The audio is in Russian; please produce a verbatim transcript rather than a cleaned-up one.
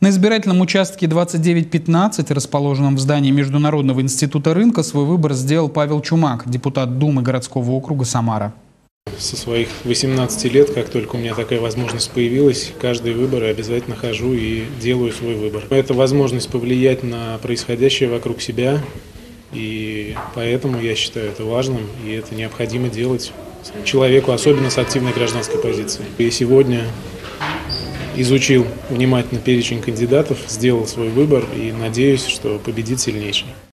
На избирательном участке двадцать девять пятнадцать, расположенном в здании Международного института рынка, свой выбор сделал Павел Чумак, депутат Думы городского округа Самара. Со своих восемнадцати лет, как только у меня такая возможность появилась, каждый выбор я обязательно хожу и делаю свой выбор. Это возможность повлиять на происходящее вокруг себя, и поэтому я считаю это важным, и это необходимо делать человеку, особенно с активной гражданской позицией. И сегодня изучил внимательно перечень кандидатов, сделал свой выбор и надеюсь, что победит сильнейший.